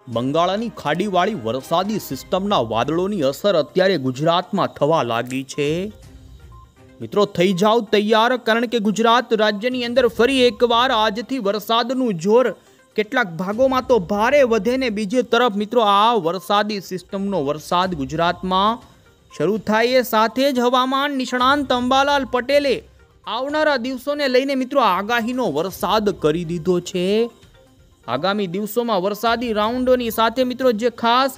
બંગાળની ખાડીવાળી વરસાદી સિસ્ટમના વાદળોની અસર અત્યારે ગુજરાતમાં થવા લાગી છે। મિત્રો થઈ જાઓ તૈયાર, કારણ કે ગુજરાત રાજ્યની અંદર ફરી એકવાર આજથી વરસાદનું જોર કેટલાક ભાગોમાં તો ભારે વધે ને બીજી તરફ મિત્રો આ વરસાદી સિસ્ટમનો વરસાદ ગુજરાતમાં શરૂ થાય એ સાથે જ હવામાન નિષ્ણાંત અંબાલાલ પટેલે આવનારા દિવસોને લઈને મિત્રો આગાહીનો વરસાદ કરી દીધો છે। આગામી દિવસોમાં વરસાદી રાઉન્ડોની સાથે મિત્રો જે ખાસ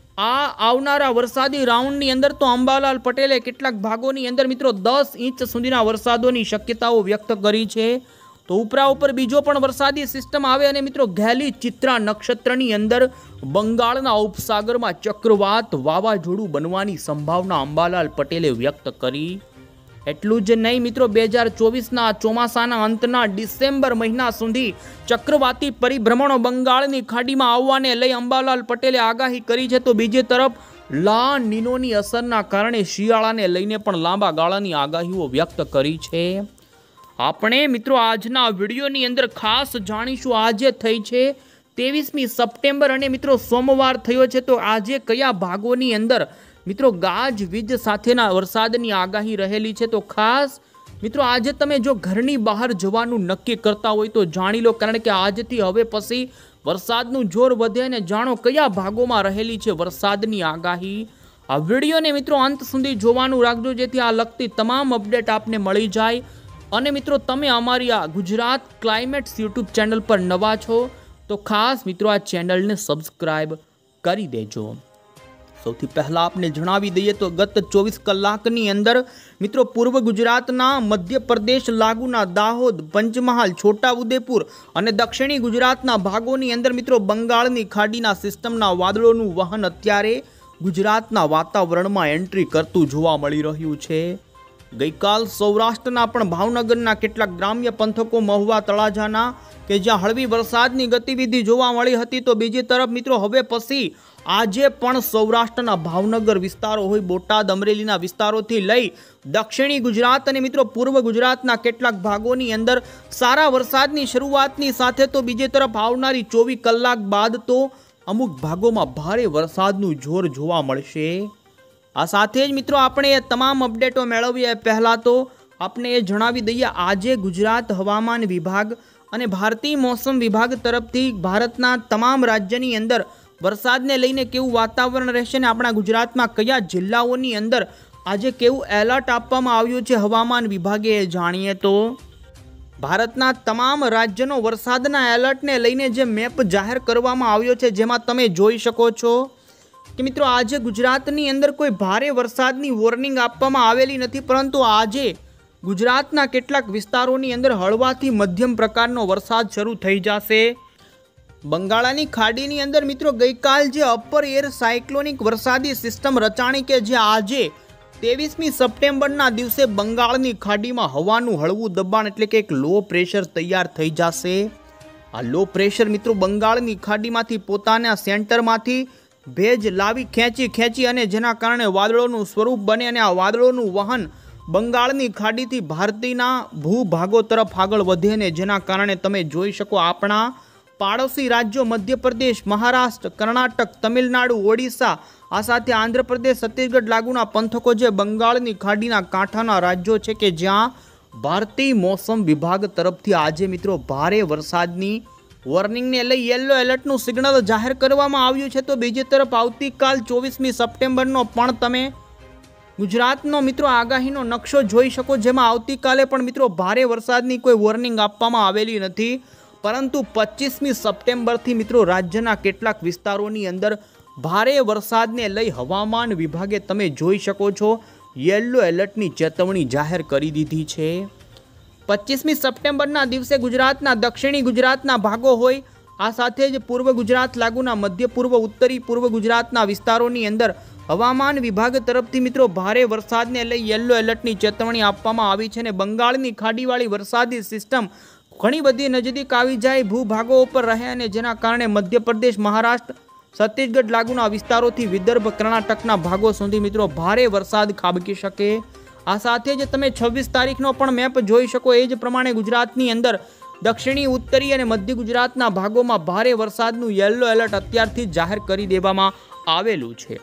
આવનારા વરસાદી રાઉન્ડની અંદર તો અંબાલાલ પટેલે કેટલાક ભાગોની અંદર મિત્રો 10 ઇંચ સુધીના વરસાદોની શક્યતાઓ વ્યક્ત કરી છે। તો ઉપર બીજો પણ વરસાદી સિસ્ટમ આવે અને મિત્રો ઘેલી ચિત્રા નક્ષત્રની અંદર બંગાળના ઉપસાગરમાં ચક્રવાત વાવાઝોડું બનવાની સંભાવના અંબાલાલ પટેલે વ્યક્ત કરી। એટલું જ નહીં મિત્રો, 2024ના ચોમાસાના અંતના ડિસેમ્બર મહિના સુધી ચક્રવાતી પરિભ્રમણો બંગાળની ખાડીમાં આવવાને લઈ અંબાલાલ પટેલે આગાહી કરી છે। તો બીજી તરફ લા નીનોની અસરના કારણે શિયાળાને લઈને પણ લાંબા ગાળાની આગાહીઓ વ્યક્ત કરી છે। આપણે મિત્રો આજના વિડીયોની અંદર ખાસ જાણીશું આજે થઈ છે 23મી સપ્ટેમ્બર અને મિત્રો સોમવાર થયો છે, તો આજે કયા ભાગોની અંદર મિત્રો ગાજવીજ સાથેના વરસાદની આગાહી રહેલી છે। તો ખાસ મિત્રો આજે તમે જો ઘરની બહાર જવાનું નક્કી કરતા હોય તો જાણી લો, કારણ કે આજથી હવે પછી વરસાદનું જોર વધે અને જાણો કયા ભાગોમાં રહેલી છે વરસાદની આગાહી। આ વિડીયોને મિત્રો અંત સુધી જોવાનું રાખજો, જેથી આ લગતી તમામ અપડેટ આપને મળી જાય। અને મિત્રો તમે અમારી આ ગુજરાત ક્લાઇમેટ્સ યુટ્યુબ ચેનલ પર નવા છો તો ખાસ મિત્રો આ ચેનલને સબસ્ક્રાઇબ કરી દેજો। સૌથી પહેલા આપને જણાવી દઈએ તો ગત 24 કલાકની અંદર મિત્રો પૂર્વ ગુજરાતના મધ્યપ્રદેશ લાગુના દાહોદ, પંચમહાલ, છોટાઉદેપુર અને દક્ષિણી ગુજરાતના ભાગોની અંદર મિત્રો બંગાળની ખાડીના સિસ્ટમના વાદળોનું વહન અત્યારે ગુજરાતના વાતાવરણમાં એન્ટ્રી કરતું જોવા મળી રહ્યું છે। ગઈકાલ સૌરાષ્ટ્રના પણ ભાવનગરના કેટલાક ગ્રામ્ય પંથકો મહુવા, તળાજાના કે જ્યાં હળવી વરસાદની ગતિવિધિ જોવા મળી હતી, તો બીજી તરફ મિત્રો હવે પછી આજે પણ સૌરાષ્ટ્રના ભાવનગર વિસ્તારો હોય, બોટાદ, અમરેલીના વિસ્તારોથી લઈ દક્ષિણી ગુજરાત અને મિત્રો પૂર્વ ગુજરાતના કેટલાક ભાગોની અંદર સારા વરસાદની શરૂઆતની સાથે તો બીજી તરફ આવનારી 24 કલાક બાદ તો અમુક ભાગોમાં ભારે વરસાદનું જોર જોવા મળશે। આ સાથે જ મિત્રો આપણે એ તમામ અપડેટો મેળવીએ પહેલાં તો આપણે એ જણાવી દઈએ આજે ગુજરાત હવામાન વિભાગ અને ભારતીય મોસમ વિભાગ તરફથી ભારતના તમામ રાજ્યની અંદર વરસાદને લઈને કેવું વાતાવરણ રહેશે ને આપણા ગુજરાતમાં કયા જિલ્લાઓની અંદર આજે કેવું એલર્ટ આપવામાં આવ્યું છે હવામાન વિભાગે જાણીએ તો ભારતના તમામ રાજ્યનો વરસાદના એલર્ટને લઈને જે મેપ જાહેર કરવામાં આવ્યો છે, જેમાં તમે જોઈ શકો છો કે મિત્રો આજે ગુજરાતની અંદર કોઈ ભારે વરસાદની વોર્નિંગ આપવામાં આવેલી નથી, પરંતુ આજે ગુજરાતના કેટલાક વિસ્તારોની અંદર હળવાથી મધ્યમ પ્રકારનો વરસાદ શરૂ થઈ જશે। બંગાળની ખાડીની અંદર મિત્રો ગઈકાલ જે અપર એર સાયક્લોનિક વરસાદી સિસ્ટમ રચાણી કે જે આજે 23મી સપ્ટેમ્બરના દિવસે બંગાળની ખાડીમાં હવાનું હળવું દબાણ એટલે કે એક લો પ્રેશર તૈયાર થઈ જશે। આ લો પ્રેશર મિત્રો બંગાળની ખાડીમાંથી પોતાના સેન્ટરમાંથી ભેજ લાવી ખેંચી અને જેના કારણે વાદળોનું સ્વરૂપ બને અને આ વાદળોનું વહન બંગાળની ખાડીથી ભારતીયના ભૂભાગો તરફ આગળ વધે ને જેના કારણે તમે જોઈ શકો આપણા પાડોશી રાજ્યો મધ્યપ્રદેશ, મહારાષ્ટ્ર, કર્ણાટક, તમિલનાડુ, ઓડિશા, આ સાથે આંધ્રપ્રદેશ, છત્તીસગઢ લાગુના પંથકો જે બંગાળની ખાડીના કાંઠાના રાજ્યો છે કે જ્યાં ભારતીય મોસમ વિભાગ તરફથી આજે મિત્રો ભારે વરસાદની વોર્નિંગને લઈ યલો એલર્ટનું સિગ્નલ જાહેર કરવામાં આવ્યું છે। તો બીજી તરફ આવતીકાલ 24મી સપ્ટેમ્બરનો પણ તમે ગુજરાતનો મિત્રો આગાહીનો નકશો જોઈ શકો, જેમાં આવતીકાલે પણ મિત્રો ભારે વરસાદની કોઈ વોર્નિંગ આપવામાં આવેલી નથી, પરંતુ 25મી સપ્ટેમ્બરથી મિત્રો રાજ્યના કેટલાક વિસ્તારોની અંદર ભારે વરસાદને લઈ હવામાન વિભાગે તમે જોઈ શકો છો યલો એલર્ટની ચેતવણી જાહેર કરી દીધી છે। 25મી સપ્ટેમ્બરના દિવસે ગુજરાતના દક્ષિણી ગુજરાતના ભાગો હોય, આ સાથે જ પૂર્વ ગુજરાત લાગુના મધ્ય પૂર્વ, ઉત્તરી પૂર્વ ગુજરાતના વિસ્તારોની અંદર હવામાન વિભાગ તરફથી મિત્રો ભારે વરસાદને લઈ યલો એલર્ટની ચેતવણી આપવામાં આવી છે અને બંગાળની ખાડીવાળી વરસાદી સિસ્ટમ ઘણી બધી નજીક આવી જાય, ભૂભાગો ઉપર રહે અને જેના કારણે મધ્યપ્રદેશ, મહારાષ્ટ્ર, છત્તીસગઢ લાગુના વિસ્તારોથી વિદર્ભ, કર્ણાટકના ભાગો સુધી મિત્રો ભારે વરસાદ ખાબકી શકે। આ સાથે જ તમે 26 તારીખનો પણ મેપ જોઈ શકો, એ જ પ્રમાણે ગુજરાતની અંદર દક્ષિણી, ઉત્તરી અને મધ્ય ગુજરાતના ભાગોમાં ભારે વરસાદનું યલો એલર્ટ અત્યારથી જાહેર કરી દેવામાં આવેલું છે।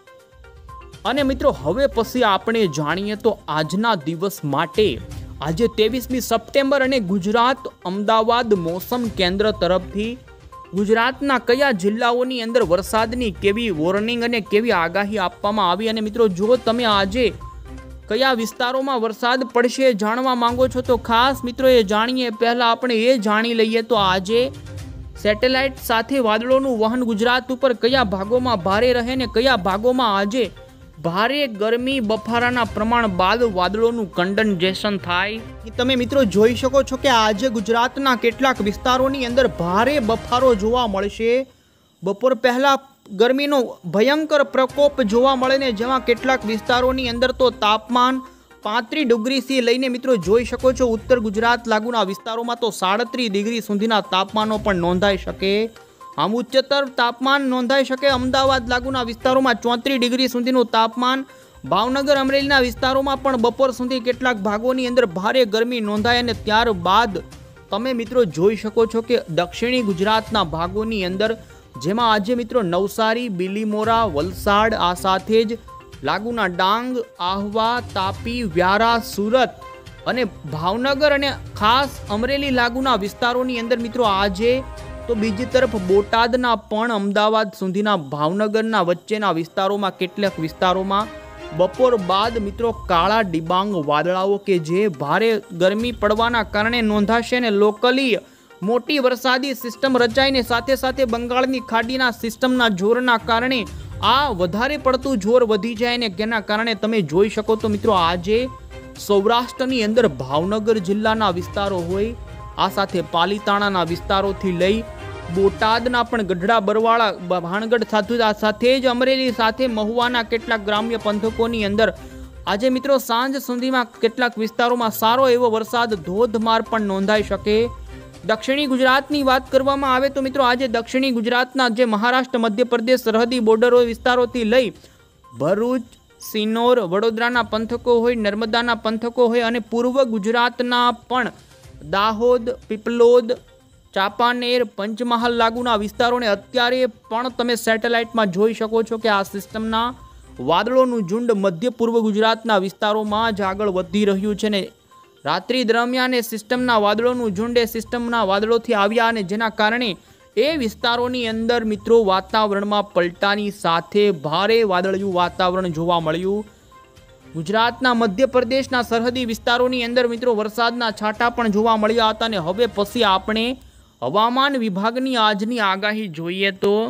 અને મિત્રો હવે પછી આપણે જાણીએ તો આજના દિવસ માટે આજે 23મી સપ્ટેમ્બર અને ગુજરાત અમદાવાદ મોસમ કેન્દ્ર તરફથી ગુજરાતના કયા જિલ્લાઓની અંદર વરસાદની કેવી વોર્નિંગ અને કેવી આગાહી આપવામાં આવી। અને મિત્રો જો તમે આજે કયા વિસ્તારોમાં વરસાદ પડશે જાણવા માંગો છો તો ખાસ મિત્રો એ જાણીએ પહેલા આપણે એ જાણી લઈએ તો આજે સેટેલાઇટ સાથે વાદળોનું વહન ગુજરાત ઉપર કયા ભાગોમાં ભારે રહે ને કયા ભાગોમાં આજે ભારે ગરમી બફારાના પ્રમાણ બાદ વાદળોનું કન્ડેન્સેશન થાય। તમે મિત્રો જોઈ શકો છો કે આજે ગુજરાતના કેટલાક વિસ્તારોની અંદર ભારે બફારો જોવા મળશે। બપોર પહેલા ગરમીનો ભયંકર પ્રકોપ જોવા મળે ને જેમાં કેટલાક વિસ્તારોની અંદર તો તાપમાન 35 ડિગ્રીથી લઈને મિત્રો જોઈ શકો છો ઉત્તર ગુજરાત લાગુના વિસ્તારોમાં તો 37 ડિગ્રી સુધીના તાપમાનો પણ નોંધાઈ શકે। આમ ઉચ્ચતર તાપમાન નોંધાઈ શકે। અમદાવાદ લાગુના વિસ્તારોમાં 34 ડિગ્રી સુધીનું તાપમાન, ભાવનગર અમરેલીના વિસ્તારોમાં પણ બપોર સુધી કેટલાક ભાગોની અંદર ભારે ગરમી નોંધાય અને ત્યારબાદ તમે મિત્રો જોઈ શકો છો કે દક્ષિણી ગુજરાતના ભાગોની અંદર જેમાં આજે મિત્રો નવસારી, બિલીમોરા, વલસાડ આ સાથે જ લાગુના ડાંગ, આહવા, તાપી, વ્યારા, સુરત અને ભાવનગર અને ખાસ અમરેલી લાગુના વિસ્તારોની અંદર મિત્રો આજે તો બીજી તરફ બોટાદના પણ અમદાવાદ સુધીના ભાવનગરના વચ્ચેના વિસ્તારોમાં કેટલાક વિસ્તારોમાં બપોર બાદ મિત્રો કાળા ડિબાંગ વાદળાઓ કે જે ભારે ગરમી પડવાના કારણે નોંધાશે અને લોકલી મોટી વરસાદી સિસ્ટમ રચાઈને સાથે સાથે બંગાળની ખાડીના સિસ્ટમના જોરના કારણે આ વધારે પડતું જોર વધી જાય ને જેના કારણે તમે જોઈ શકો તો મિત્રો આજે સૌરાષ્ટ્રની અંદર ભાવનગર જિલ્લાના વિસ્તારો હોય આ સાથે પાલીતાણાના વિસ્તારોથી લઈ બોટાદના પણ ગઢડા, બરવાળા, ભાણગઢ સાથે જ અમરેલી સાથે મહુવાના કેટલાક ગ્રામ્ય પંથકોની અંદર આજે મિત્રો સાંજ સુધીમાં કેટલાક વિસ્તારોમાં સારો એવો વરસાદ ધોધમાર પણ નોંધાઈ શકે। દક્ષિણી ગુજરાતની વાત કરવામાં આવે તો મિત્રો આજે દક્ષિણી ગુજરાતના જે મહારાષ્ટ્ર, મધ્યપ્રદેશ સરહદી બોર્ડરો વિસ્તારોથી લઈ ભરૂચ, સિનોર, વડોદરાના પંથકો હોય, નર્મદાના પંથકો હોય અને પૂર્વ ગુજરાતના પણ દાહોદ, પીપલોદ, ચાંપાનેર, પંચમહાલ લાગુના વિસ્તારોને અત્યારે પણ તમે સેટેલાઇટમાં જોઈ શકો છો કે આ સિસ્ટમના વાદળોનું ઝુંડ મધ્ય પૂર્વ ગુજરાતના વિસ્તારોમાં જ આગળ વધી રહ્યું છે ને રાત્રિ દરમિયાન સિસ્ટમના વાદળોનું ઝુંડ સિસ્ટમના વાદળોથી આવ્યા અને જેના કારણે એ વિસ્તારોની અંદર મિત્રો વાતાવરણમાં પલટાની સાથે ભારે વાદળિયું વાતાવરણ જોવા મળ્યું। ગુજરાતના મધ્યપ્રદેશના સરહદી વિસ્તારોની અંદર મિત્રો વરસાદના છાંટા પણ જોવા મળ્યા હતા અને હવે પછી આપણે હવામાન વિભાગની આજની આગાહી જોઈએ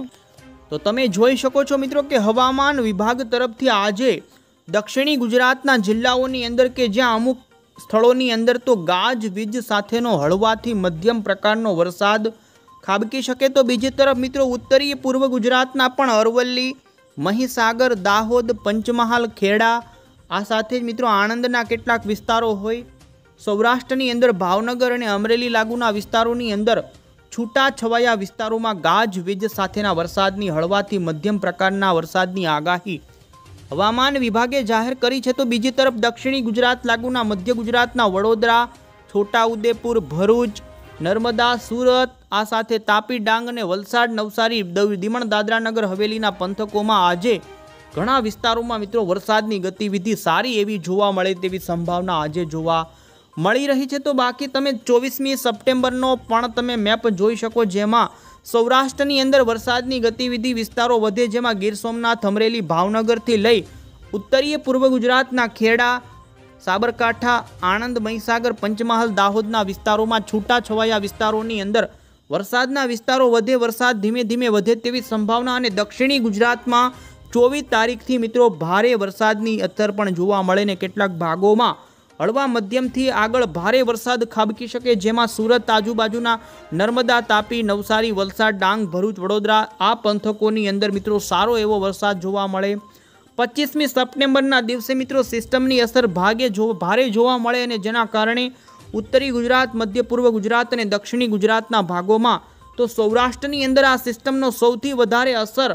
તો તમે જોઈ શકો છો મિત્રો કે હવામાન વિભાગ તરફથી આજે દક્ષિણી ગુજરાતના જિલ્લાઓની અંદર કે જ્યાં અમુક સ્થળોની અંદર તો ગાજવીજ સાથેનો હળવાથી મધ્યમ પ્રકારનો વરસાદ ખાબકી શકે તો બીજી તરફ મિત્રો ઉત્તરીય પૂર્વ ગુજરાતના પણ અરવલ્લી, મહીસાગર, દાહોદ, પંચમહાલ, ખેડા આ સાથે જ મિત્રો આણંદના કેટલાક વિસ્તારો હોય, સૌરાષ્ટ્રની અંદર ભાવનગર અને અમરેલી લાગુના વિસ્તારોની અંદર છૂટા છવાયા વિસ્તારોમાં ગાજવીજ સાથેના વરસાદની હળવાથી મધ્યમ પ્રકારના વરસાદની આગાહી હવામાન વિભાગે જાહેર કરી છે તો બીજી તરફ દક્ષિણી ગુજરાત લાગુના મધ્ય ગુજરાતના વડોદરા, છોટાઉદેપુર, ભરૂચ, નર્મદા, સુરત આ સાથે તાપી, ડાંગ અને વલસાડ, નવસારી, દીમણ, દાદરા નગર હવેલીના પંથકોમાં આજે ઘણા વિસ્તારોમાં મિત્રો વરસાદની ગતિવિધિ સારી એવી જોવા મળે તેવી સંભાવના આજે જોવા મળી રહી છે। તો બાકી તમે 24મી સપ્ટેમ્બરનો પણ તમે મેપ જોઈ શકો જેમાં સૌરાષ્ટ્રની અંદર વરસાદની ગતિવિધિ વિસ્તારો વધે જેમાં ગીર સોમનાથ, અમરેલી, ભાવનગરથી લઈ ઉત્તરીય પૂર્વ ગુજરાતના ખેડા, સાબરકાંઠા, આણંદ, મહીસાગર, પંચમહાલ, દાહોદના વિસ્તારોમાં છૂટાછવાયા વિસ્તારોની અંદર વરસાદના વિસ્તારો વધે, વરસાદ ધીમે ધીમે વધે તેવી સંભાવના અને દક્ષિણી ગુજરાતમાં 24 તારીખથી મિત્રો ભારે વરસાદની અસર પણ જોવા મળે ને કેટલાક ભાગોમાં હળવા મધ્યમથી આગળ ભારે વરસાદ ખાબકી શકે જેમાં સુરત આજુબાજુના નર્મદા, તાપી, નવસારી, વલસાડ, ડાંગ, ભરૂચ, વડોદરા આ પંથકોની અંદર મિત્રો સારો એવો વરસાદ જોવા મળે। 25મી સપ્ટેમ્બરના દિવસે મિત્રો સિસ્ટમની અસર ભારે જોવા મળે અને જેના કારણે ઉત્તરી ગુજરાત, મધ્ય પૂર્વ ગુજરાત અને દક્ષિણી ગુજરાતના ભાગોમાં તો સૌરાષ્ટ્રની અંદર આ સિસ્ટમનો સૌથી વધારે અસર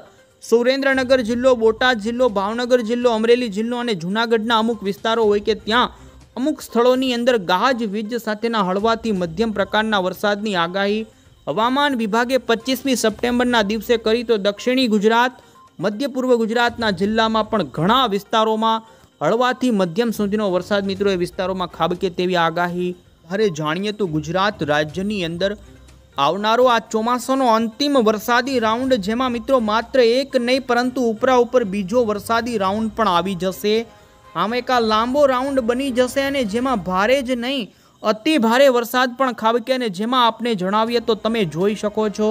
સુરેન્દ્રનગર જિલ્લો, બોટાદ જિલ્લો, ભાવનગર જિલ્લો, અમરેલી જિલ્લો અને જૂનાગઢના અમુક વિસ્તારો હોય કે ત્યાં અમુક સ્થળોની અંદર ગાજવીજ સાથેના હળવાથી મધ્યમ પ્રકારના વરસાદની આગાહી હવામાન વિભાગે 25મી સપ્ટેમ્બરના દિવસે કરી, તો દક્ષિણી ગુજરાત, મધ્ય પૂર્વ ગુજરાતના જિલ્લામાં પણ ઘણા વિસ્તારોમાં હળવાથી મધ્યમ સુધીનો વરસાદ મિત્રો એ વિસ્તારોમાં ખાબકે તેવી આગાહી. હવે જાણીએ તો ગુજરાત રાજ્યની અંદર આવનારો આ ચોમાસાનો અંતિમ વરસાદી રાઉન્ડ, જેમાં મિત્રો માત્ર એક નહીં પરંતુ ઉપરા ઉપર બીજો વરસાદી રાઉન્ડ પણ આવી જશે. આમ એક આ લાંબો રાઉન્ડ બની જશે અને જેમાં ભારે જ નહીં અતિ ભારે વરસાદ પણ ખાબકે, અને જેમાં આપને જણાવીએ તો તમે જોઈ શકો છો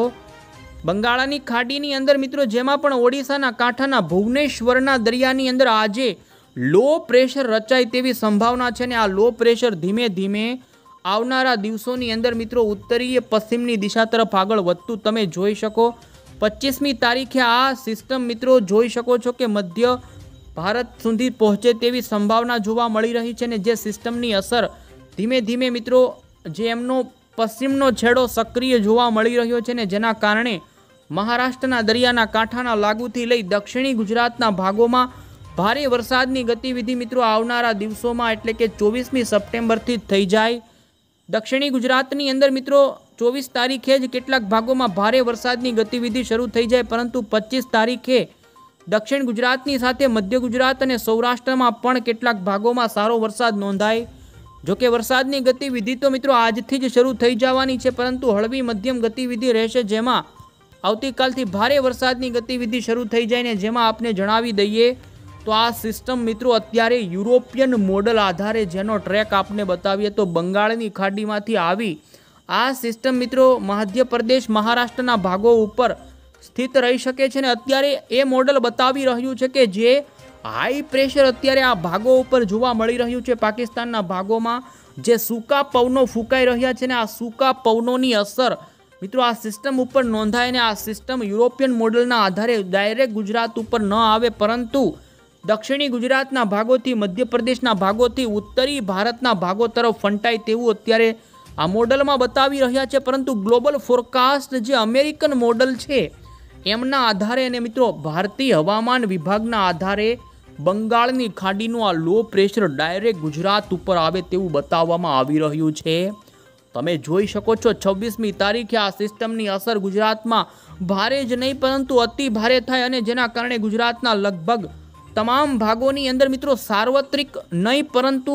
બંગાળની ખાડીની અંદર મિત્રો, જેમાં પણ ઓડિશાના કાંઠાના ભુવનેશ્વરના દરિયાની અંદર આજે લો પ્રેશર રચાય તેવી સંભાવના છે. અને આ લો પ્રેશર ધીમે ધીમે આવનારા દિવસોની અંદર મિત્રો ઉત્તરીય પશ્ચિમની દિશા તરફ આગળ વધતું તમે જોઈ શકો. 25મી તારીખે આ સિસ્ટમ મિત્રો જોઈ શકો છો કે મધ્ય ભારત સુધી પહોંચે તેવી સંભાવના જોવા મળી રહી છે. અને જે સિસ્ટમની અસર ધીમે ધીમે મિત્રો જે એમનો પશ્ચિમનો છેડો સક્રિય જોવા મળી રહ્યો છે ને, જેના કારણે મહારાષ્ટ્રના દરિયાના કાંઠાના લાગુથી લઈ દક્ષિણી ગુજરાતના ભાગોમાં ભારે વરસાદની ગતિવિધિ મિત્રો આવનારા દિવસોમાં એટલે કે 24મી સપ્ટેમ્બરથી જ થઈ જાય. દક્ષિણી ગુજરાતની અંદર મિત્રો 24 તારીખે જ કેટલાક ભાગોમાં ભારે વરસાદની ગતિવિધિ શરૂ થઈ જાય, પરંતુ 25 તારીખે દક્ષિણ ગુજરાતની સાથે મધ્ય ગુજરાત અને સૌરાષ્ટ્રમાં પણ કેટલાક ભાગોમાં સારો વરસાદ નોંધાય. જોકે વરસાદની ગતિવિધિ તો મિત્રો આજથી જ શરૂ થઈ જવાની છે, પરંતુ હળવી મધ્યમ ગતિવિધિ રહેશે, જેમાં આવતીકાલથી ભારે વરસાદની ગતિવિધિ શરૂ થઈ જાય. ને જેમાં આપને જણાવી દઈએ તો આ સિસ્ટમ મિત્રો અત્યારે યુરોપિયન મોડલ આધારે જેનો ટ્રેક આપને બતાવીએ તો બંગાળની ખાડીમાંથી આવી આ સિસ્ટમ મિત્રો મધ્યપ્રદેશ મહારાષ્ટ્રના ભાગો ઉપર સ્થિત રહી શકે છે. ને અત્યારે એ મોડલ બતાવી રહ્યું છે કે જે હાઈ પ્રેશર અત્યારે આ ભાગો ઉપર જોવા મળી રહ્યું છે પાકિસ્તાનના ભાગોમાં, જે સૂકા પવનો ફૂંકાઈ રહ્યા છે. ને આ સૂકા પવનોની અસર મિત્રો આ સિસ્ટમ ઉપર નોંધાય. ને આ સિસ્ટમ યુરોપિયન મોડલના આધારે ડાયરેક્ટ ગુજરાત ઉપર ન આવે, પરંતુ દક્ષિણી ગુજરાતના ભાગોથી મધ્યપ્રદેશના ભાગોથી ઉત્તરી ભારતના ભાગો તરફ ફંટાય તેવું અત્યારે આ મોડલમાં બતાવી રહ્યા છે. પરંતુ ગ્લોબલ ફોરકાસ્ટ જે અમેરિકન મોડલ છે એમના આધારે અને મિત્રો ભારતીય હવામાન વિભાગના આધારે બંગાળની ખાડીનું આ લો પ્રેશર ડાયરેક્ટ ગુજરાત ઉપર આવે તેવું બતાવવામાં આવી રહ્યું છે. તમે જોઈ શકો છો 26મી તારીખે આ સિસ્ટમની અસર ગુજરાતમાં ભારે જ નહીં પરંતુ અતિ ભારે થાય, અને જેના કારણે ગુજરાતના લગભગ તમામ ભાગોની અંદર મિત્રો સાર્વત્રિક નહીં પરંતુ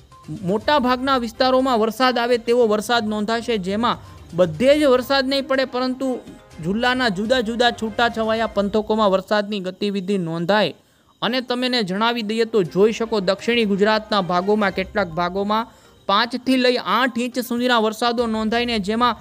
મોટા ભાગના વિસ્તારોમાં વરસાદ આવે તેવો વરસાદ નોંધાશે. જેમાં બધે જ વરસાદ નહીં પડે પરંતુ જિલ્લાના જુદા જુદા છૂટાછવાયા પંથકોમાં વરસાદની ગતિવિધિ નોંધાય. અને તમને જણાવી દઈએ તો જોઈ શકો દક્ષિણી ગુજરાતના ભાગોમાં કેટલાક ભાગોમાં 5 થી લઈ 8 ઇંચ સુધીના વરસાદો નોંધાઈને, જેમાં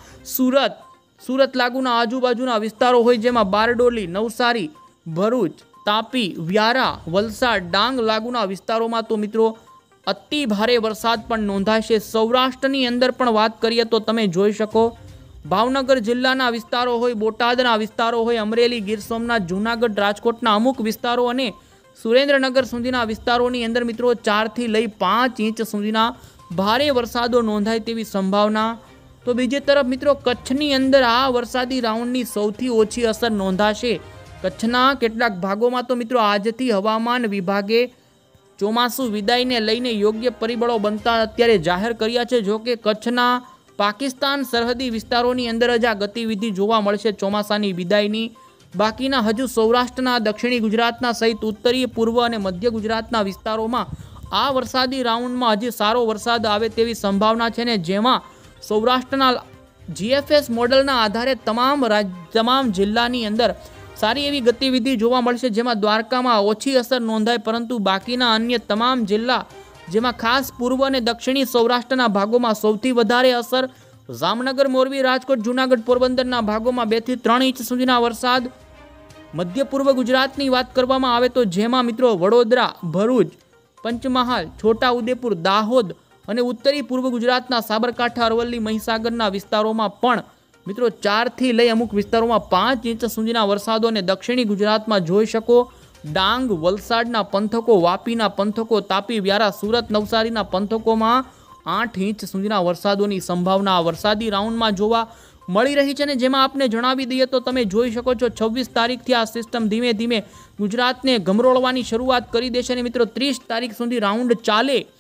સુરત લાગુના આજુબાજુના વિસ્તારો હોય જેમાં બારડોલી, નવસારી, ભરૂચ, તાપી, વ્યારા, વલસાડ, ડાંગ લાગુના વિસ્તારોમાં તો મિત્રો અતિ ભારે વરસાદ પણ નોંધાશે. સૌરાષ્ટ્રની અંદર પણ વાત કરીએ તો તમે જોઈ શકો ભાવનગર જિલ્લાના વિસ્તારો હોય, બોટાદના વિસ્તારો હોય, અમરેલી, ગીર સોમનાથ, જૂનાગઢ, રાજકોટના અમુક વિસ્તારો અને સુરેન્દ્રનગર સુધીના વિસ્તારોની અંદર મિત્રો 4 થી લઈ 5 ઇંચ સુધીના ભારે વરસાદો નોંધાય તેવી સંભાવના. તો બીજી તરફ મિત્રો કચ્છની અંદર આ વરસાદી રાઉન્ડની સૌથી ઓછી અસર નોંધાશે. કચ્છના કેટલાક ભાગોમાં તો મિત્રો આજથી હવામાન વિભાગે ચોમાસું વિદાયને લઈને યોગ્ય પરિબળો બનતા અત્યારે જાહેર કર્યા છે. જો કે કચ્છના પાકિસ્તાન સરહદી વિસ્તારોની અંદર જ આ ગતિવિધિ જોવા મળશે ચોમાસાની વિદાયની. બાકીના હજુ સૌરાષ્ટ્રના, દક્ષિણી ગુજરાતના સહિત ઉત્તરીય પૂર્વ અને મધ્ય ગુજરાતના વિસ્તારોમાં આ વરસાદી રાઉન્ડમાં હજી સારો વરસાદ આવે તેવી સંભાવના છે. ને જેમાં સૌરાષ્ટ્રના જીએફએસ મોડલના આધારે તમામ જિલ્લાની અંદર સારી એવી ગતિવિધિ જોવા મળશે, જેમાં દ્વારકામાં ઓછી અસર નોંધાય પરંતુ બાકીના અન્ય તમામ જિલ્લા જેમાં ખાસ પૂર્વ અને દક્ષિણી સૌરાષ્ટ્રના ભાગોમાં સૌથી વધારે અસર, જામનગર, મોરબી, રાજકોટ, જૂનાગઢ, પોરબંદરના ભાગોમાં 2 થી 3 ઇંચ સુધીના વરસાદ. મધ્ય પૂર્વ ગુજરાતની વાત કરવામાં આવે તો જેમાં મિત્રો વડોદરા, ભરૂચ, પંચમહાલ, છોટાઉદેપુર, દાહોદ અને ઉત્તરી પૂર્વ ગુજરાતના સાબરકાંઠા, અરવલ્લી, મહીસાગરના વિસ્તારોમાં પણ મિત્રો 4 થી લઈ અમુક વિસ્તારોમાં 5 ઇંચ સુધીના વરસાદો. અને દક્ષિણી ગુજરાતમાં જોઈ શકો ડાંગ, વલસાડના પંથકો, વાપીના પંથકો, તાપી, વ્યારા, સુરત, નવસારીના પંથકોમાં 8 ઇંચ સુધીના વરસાદોની સંભાવના વરસાદી રાઉન્ડમાં જોવા મળી રહી છે. ને જેમાં આપને જણાવી દઈએ તો તમે જોઈ શકો છો 26 તારીખથી આ સિસ્ટમ ધીમે ધીમે ગુજરાતને ગમરોળવાની શરૂઆત કરી દેશે. અને મિત્રો 30 તારીખ સુધી રાઉન્ડ ચાલે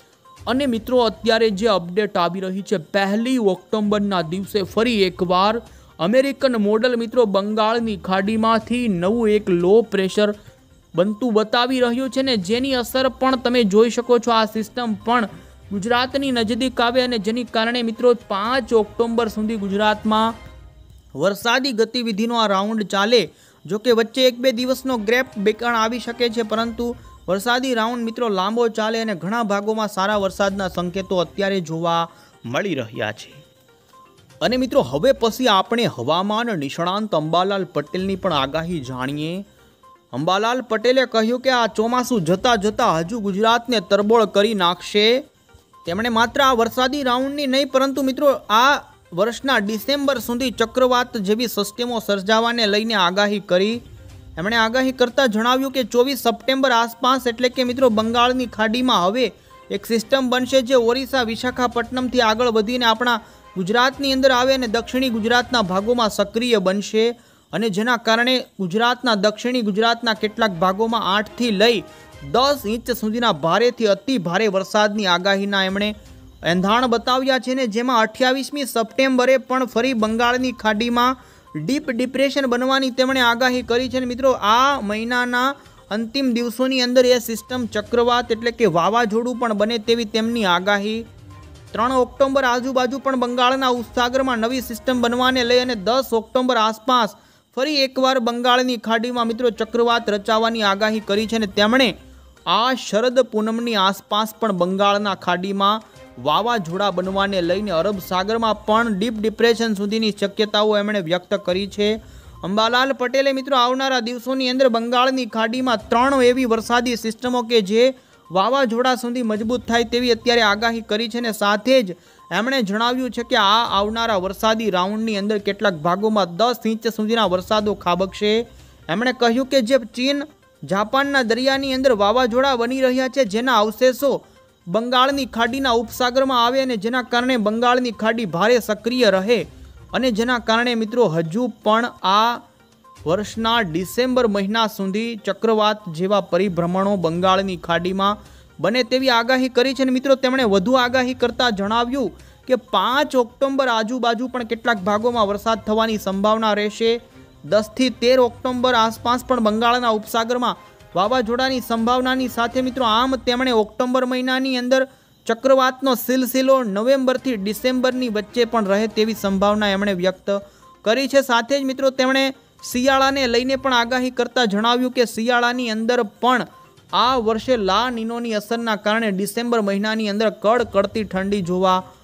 અને મિત્રો અત્યારે જે અપડેટ આવી રહી છે 1 ઓક્ટોબરના દિવસે ફરી એકવાર અમેરિકન મોડલ મિત્રો બંગાળની ખાડીમાંથી નવું એક લો પ્રેશર બનતું બતાવી રહ્યું છે ને જેની અસર પણ તમે જોઈ શકો છો। આ સિસ્ટમ પણ ગુજરાતની નજીક આવે અને જેની કારણે મિત્રો 5 ઓક્ટોબર સુધી ગુજરાતમાં વરસાદી ગતિવિધિનો આ રાઉન્ડ ચાલે। જો કે વચ્ચે 1-2 દિવસનો ગેપ બેકાણ આવી શકે છે, પરંતુ વરસાદી રાઉન્ડ મિત્રો લાંબો ચાલે અને ઘણા ભાગોમાં સારા વરસાદના સંકેતો અત્યારે જોવા મળી રહ્યા છે। અને મિત્રો હવે પછી આપણે હવામાન નિષ્ણાંત અંબાલાલ પટેલની પણ આગાહી જાણીએ। અંબાલાલ પટેલે કહ્યું કે આ ચોમાસું જતાં જતાં હજુ ગુજરાતને તરબોળ કરી નાખશે। તેમણે માત્ર આ વરસાદી રાઉન્ડની નહીં પરંતુ મિત્રો આ વર્ષના ડિસેમ્બર સુધી ચક્રવાત જેવી સિસ્ટમો સર્જાવાને લઈને આગાહી કરી। એમણે આગાહી કરતાં જણાવ્યું કે 24 સપ્ટેમ્બર આસપાસ એટલે કે મિત્રો બંગાળની ખાડીમાં હવે એક સિસ્ટમ બનશે જે ઓરિસ્સા વિશાખાપટ્ટનમથી આગળ વધીને આપણા ગુજરાતની અંદર આવે અને દક્ષિણી ગુજરાતના ભાગોમાં સક્રિય બનશે અને જેના કારણે ગુજરાતના દક્ષિણી ગુજરાતના કેટલાક ભાગોમાં 8 થી લઈ 10 ઇંચ સુધીના ભારેથી અતિ ભારે વરસાદની આગાહીના એમણે એંધાણ બતાવ્યા છે ને જેમાં 28મી સપ્ટેમ્બરે પણ ફરી બંગાળની ખાડીમાં ડીપ ડિપ્રેશન બનવાની તેમણે આગાહી કરી છે। મિત્રો આ મહિનાના અંતિમ દિવસોની અંદર એ સિસ્ટમ ચક્રવાત એટલે કે વાવાઝોડું પણ બને તેવી તેમની આગાહી। 3 ઓક્ટોબર આજુબાજુ પણ બંગાળના ઉપસાગરમાં નવી સિસ્ટમ બનવાને લઈ અને 10 ઓક્ટોબર આસપાસ ફરી એકવાર બંગાળની ખાડીમાં મિત્રો ચક્રવાત રચાવાની આગાહી કરી છે અને તેમણે આ શરદ પૂનમની આસપાસ પણ બંગાળના ખાડીમાં વાવાઝોડા બનવાને લઈને અરબ સાગરમાં પણ ડીપ ડિપ્રેશન સુધીની શક્યતાઓ એમણે વ્યક્ત કરી છે। અંબાલાલ પટેલે મિત્રો આવનારા દિવસોની અંદર બંગાળની ખાડીમાં 3 એવી વરસાદી સિસ્ટમો કે જે વાવાઝોડા સુધી મજબૂત થાય તેવી અત્યારે આગાહી કરી છે ને સાથે જ એમણે જણાવ્યું છે કે આ આવનારા વરસાદી રાઉન્ડની અંદર કેટલાક ભાગોમાં 10 ઇંચ સુધીના વરસાદો ખાબકશે। એમણે કહ્યું કે જે ચીન જાપાનના દરિયાની અંદર વાવાઝોડા બની રહ્યા છે જેના અવશેષો બંગાળની ખાડીના ઉપસાગરમાં આવે અને જેના કારણે બંગાળની ખાડી ભારે સક્રિય રહે અને જેના કારણે મિત્રો હજુ પણ આ વર્ષના ડિસેમ્બર મહિના સુધી ચક્રવાત જેવા પરિભ્રમણો બંગાળની ખાડીમાં બને તેવી આગાહી કરી છે। મિત્રો તેમણે વધુ આગાહી કરતાં જણાવ્યું કે 5 ઓક્ટોબર આજુબાજુ પણ કેટલાક ભાગોમાં વરસાદ થવાની સંભાવના રહેશે। 10 થી 13 ઓક્ટોબર આસપાસ પણ બંગાળના ઉપસાગરમાં વાવાઝોડાની સંભાવનાની સાથે મિત્રો આમ તેમણે ઓક્ટોબર મહિનાની અંદર ચક્રવાતનો સિલસિલો નવેમ્બરથી ડિસેમ્બરની વચ્ચે પણ રહે તેવી સંભાવના એમણે વ્યક્ત કરી છે। સાથે જ મિત્રો તેમણે શિયાળાને લઈને પણ આગાહી કરતાં જણાવ્યું કે શિયાળાની અંદર પણ આ વર્ષે લા નીનોની અસરના કારણે ડિસેમ્બર મહિનાની અંદર કડકડતી ઠંડી જોવા